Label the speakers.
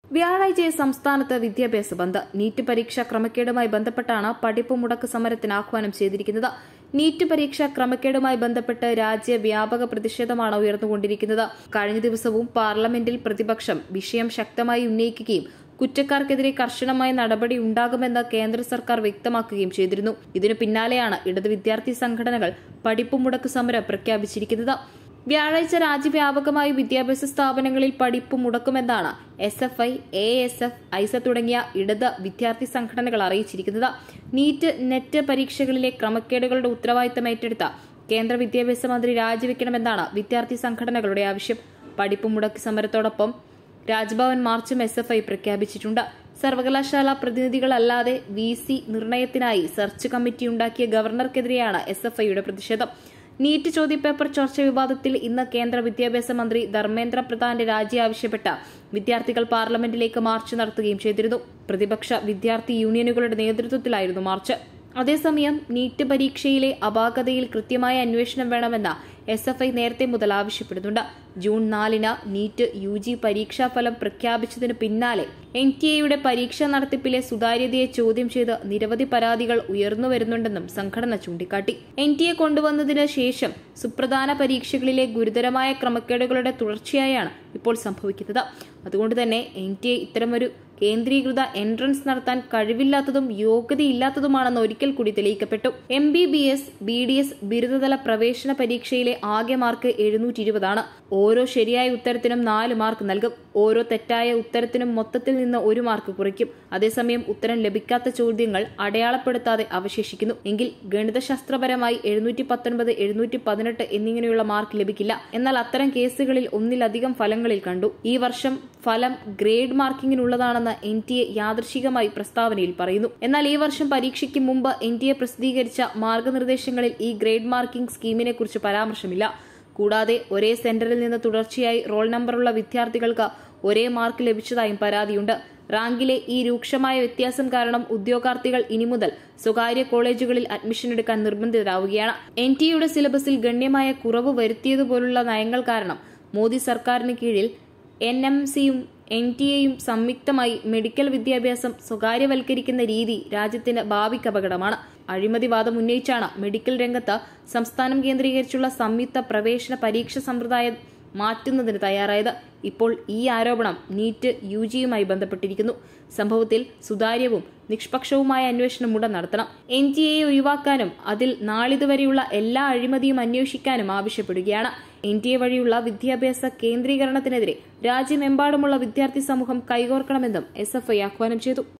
Speaker 1: വ്യാഴാഴ്ച സംസ്ഥാനത്ത് വിദ്യാഭ്യാസ ബന്ദ്. നീറ്റ് പരീക്ഷാ ക്രമക്കേടുമായി ബന്ധപ്പെട്ടാണ് പഠിപ്പ് മുടക്ക് സമരത്തിന് ആഹ്വാനം ചെയ്തിരിക്കുന്നത്. നീറ്റ് പരീക്ഷാ ക്രമക്കേടുമായി ബന്ധപ്പെട്ട് രാജ്യവ്യാപക പ്രതിഷേധമാണ് ഉയർന്നുകൊണ്ടിരിക്കുന്നത്. കഴിഞ്ഞ ദിവസവും പാർലമെന്റിൽ പ്രതിപക്ഷം വിഷയം ശക്തമായി ഉന്നയിക്കുകയും കുറ്റക്കാർക്കെതിരെ കർശനമായ നടപടി ഉണ്ടാകുമെന്ന് കേന്ദ്ര സർക്കാർ വ്യക്തമാക്കുകയും ചെയ്തിരുന്നു. ഇതിനു പിന്നാലെയാണ് ഇടത് വിദ്യാർത്ഥി സംഘടനകൾ പഠിപ്പ് മുടക്ക് സമരം പ്രഖ്യാപിച്ചിരിക്കുന്നത്. വ്യാഴാഴ്ച രാജ്യവ്യാപകമായി വിദ്യാഭ്യാസ സ്ഥാപനങ്ങളിൽ പഠിപ്പ് മുടക്കുമെന്നാണ് SFI, ASF, ഐസ തുടങ്ങിയ ഇടത് വിദ്യാർത്ഥി സംഘടനകൾ അറിയിച്ചിരിക്കുന്നത്. നീറ്റ്, നെറ്റ് പരീക്ഷകളിലെ ക്രമക്കേടുകളുടെ ഉത്തരവാദിത്തം ഏറ്റെടുത്ത കേന്ദ്ര വിദ്യാഭ്യാസ മന്ത്രി രാജിവെക്കണമെന്നാണ് വിദ്യാർത്ഥി സംഘടനകളുടെ ആവശ്യം. പഠിപ്പ് മുടക്ക് സമരത്തോടൊപ്പം രാജ്ഭവൻ മാർച്ചും SFI പ്രഖ്യാപിച്ചിട്ടുണ്ട്. സർവകലാശാല പ്രതിനിധികളല്ലാതെ VC നിർണയത്തിനായി സെർച്ച് കമ്മിറ്റിയുണ്ടാക്കിയ ഗവർണർക്കെതിരെയാണ് SFIയുടെ പ്രതിഷേധം. നീറ്റ് ചോദ്യപേപ്പർ ചോർച്ച വിവാദത്തിൽ ഇന്ന് കേന്ദ്ര വിദ്യാഭ്യാസ മന്ത്രി ധർമ്മേന്ദ്ര പ്രധാന്റെ രാജി ആവശ്യപ്പെട്ട വിദ്യാർത്ഥികൾ പാർലമെന്റിലേക്ക് മാർച്ച് നടത്തുകയും ചെയ്തിരുന്നു. പ്രതിപക്ഷ വിദ്യാർത്ഥി യൂണിയനുകളുടെ നേതൃത്വത്തിലായിരുന്നു മാർച്ച്. അതേസമയം നീറ്റ് പരീക്ഷയിലെ അപാകതയിൽ കൃത്യമായ അന്വേഷണം വേണമെന്ന് SFI നേരത്തെ മുതൽ ആവശ്യപ്പെടുന്നുണ്ട്. ജൂൺ 4-ന് നീറ്റ് UG പരീക്ഷാഫലം പ്രഖ്യാപിച്ചതിനു പിന്നാലെ NTA പരീക്ഷാ നടത്തിപ്പിലെ സുതാര്യതയെ ചോദ്യം ചെയ്ത് നിരവധി പരാതികൾ ഉയർന്നുവരുന്നുണ്ടെന്നും സംഘടന ചൂണ്ടിക്കാട്ടി. NTA കൊണ്ടുവന്നതിന് ശേഷം സുപ്രധാന പരീക്ഷകളിലെ ഗുരുതരമായ ക്രമക്കേടുകളുടെ തുടർച്ചയായാണ് ഇപ്പോൾ സംഭവിക്കുന്നത്. അതുകൊണ്ട് തന്നെ NTA ഇത്തരമൊരു കേന്ദ്രീകൃത എൻട്രൻസ് നടത്താൻ കഴിവില്ലാത്തതും യോഗ്യതയില്ലാത്തതുമാണെന്ന് ഒരിക്കൽ കൂടി തെളിയിക്കപ്പെട്ടു. MBBS, BDS ബിരുദതല പ്രവേശന പരീക്ഷയിലെ ആകെ മാർക്ക് 720 ആണ്. ഓരോ ശരിയായ ഉത്തരത്തിനും 4 മാർക്ക് നൽകും. ഓരോ തെറ്റായ ഉത്തരത്തിനും മൊത്തത്തിൽ നിന്ന് 1 മാർക്ക് കുറയ്ക്കും. അതേസമയം ഉത്തരം ലഭിക്കാത്ത ചോദ്യങ്ങൾ അടയാളപ്പെടുത്താതെ അവശേഷിക്കുന്നു എങ്കിൽ ഗണിതശാസ്ത്രപരമായി 719, 718 എന്നിങ്ങനെയുള്ള മാർക്ക് ലഭിക്കില്ല. എന്നാൽ അത്തരം കേസുകളിൽ ഒന്നിലധികം ഫലങ്ങളിൽ കണ്ടു. ഈ വർഷം ഫലം ഗ്രേഡ് മാർക്കിങ്ങിനുള്ളതാണെന്ന് NTA യാദൃശികമായി പ്രസ്താവനയിൽ പറയുന്നു. എന്നാൽ ഈ വർഷം പരീക്ഷയ്ക്ക് മുമ്പ് NTA പ്രസിദ്ധീകരിച്ച മാർഗനിർദ്ദേശങ്ങളിൽ ഈ ഗ്രേഡ് മാർക്കിംഗ് സ്കീമിനെ കുറിച്ച് പരാമർശമില്ല. കൂടാതെ ഒരേ സെന്ററിൽ നിന്ന് തുടർച്ചയായി റോൾ നമ്പറുള്ള വിദ്യാർത്ഥികൾക്ക് ഒരേ മാർക്ക് ലഭിച്ചതായും പരാതിയുണ്ട്. റാങ്കിലെ ഈ രൂക്ഷമായ വ്യത്യാസം കാരണം ഉദ്യോഗാർത്ഥികൾ ഇനി മുതൽ സ്വകാര്യ കോളേജുകളിൽ അഡ്മിഷൻ എടുക്കാൻ നിർബന്ധിതരാവുകയാണ്. NTA സിലബസിൽ ഗണ്യമായ കുറവ് വരുത്തിയതുപോലുള്ള നയങ്ങൾ കാരണം മോദി സർക്കാരിന് കീഴിൽ NMCയും NTAയും സംയുക്തമായി മെഡിക്കൽ വിദ്യാഭ്യാസം സ്വകാര്യവൽക്കരിക്കുന്ന രീതി രാജ്യത്തിന് ഭാവിക്ക് അപകടമാണ്. അഴിമതിവാദം ഉന്നയിച്ചാണ് മെഡിക്കൽ രംഗത്ത് സംസ്ഥാനം കേന്ദ്രീകരിച്ചുള്ള സംയുക്ത പ്രവേശന പരീക്ഷ സമ്പ്രദായം മാറ്റുന്നതിന് തയ്യാറായത്. ഇപ്പോൾ ഈ ആരോപണം നീറ്റ് UGയുമായി ബന്ധപ്പെട്ടിരിക്കുന്നു. സംഭവത്തിൽ സുതാര്യവും നിഷ്പക്ഷവുമായ അന്വേഷണം ഉടൻ നടത്തണം. NTAയെ ഒഴിവാക്കാനും അതിൽ നാളിതുവരെയുള്ള എല്ലാ അഴിമതിയും അന്വേഷിക്കാനും ആവശ്യപ്പെടുകയാണ്. NTA വഴിയുള്ള വിദ്യാഭ്യാസ കേന്ദ്രീകരണത്തിനെതിരെ രാജ്യമെമ്പാടുമുള്ള വിദ്യാർത്ഥി സമൂഹം കൈകോർക്കണമെന്നും SFI ആഹ്വാനം ചെയ്തു.